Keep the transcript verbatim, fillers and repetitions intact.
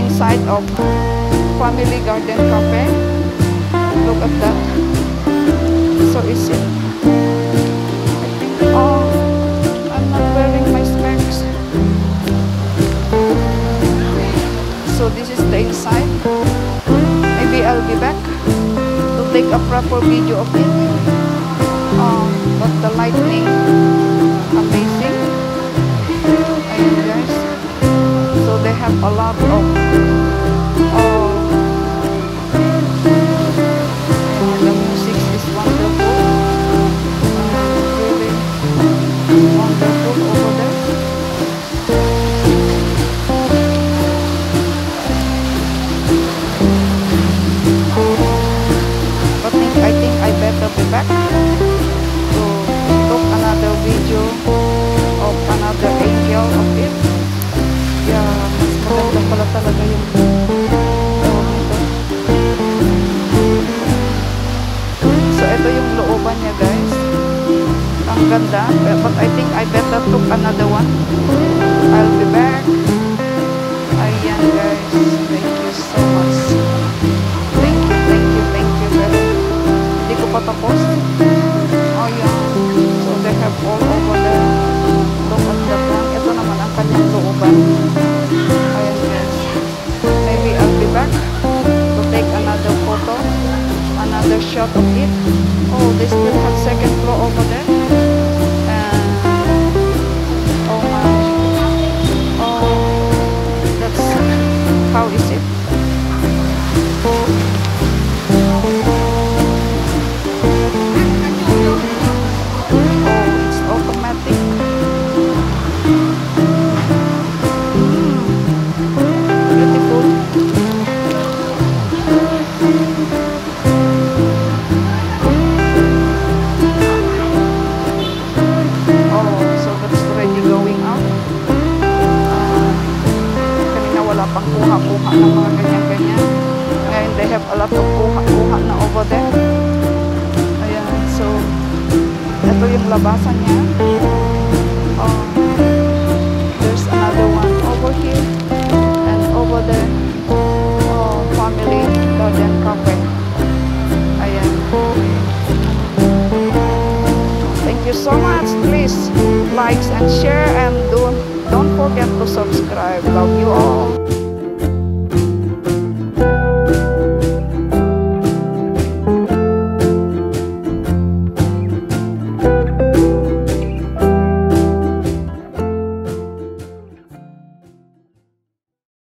inside of Family Garden Cafe. Look at that. So easy. I think, oh, I'm not wearing my specs. So this is the inside. Maybe I'll be back to take a proper video of it. Um, but the lightning, amazing. Ayan guys. So they have a lot of uh, the music is wonderful. Uh, really wonderful over there. But think, I think I better be back to took another video of another angel of it. Yeah, mas maganda pala talaga yung tawag nito. So ito yung looban niya guys. Ang ganda. But I think I better took another one. I'll be back. Ayan guys. Thank you so much. Thank you, thank you, thank you. Pero hindi ko pa tapos. Oh yeah. So they have all over the look at that one. Ito naman ang kanyang looban. Ayan guys. Maybe I'll be back to take another photo, another shot of it. Oh, they still have second floor over there. And oh my. Oh, that's how is it? Pangkuha-kuha ng mga ganyan-ganyan. Ngayon, they have a lot of kuha-kuha na over there. Ayan, so, ito yung labasan niya. Um, there's another one over here. And over there, oh, Family Garden Cafe. Ayan. Thank you so much. Please, likes and share and do, don't forget to subscribe. Love you all.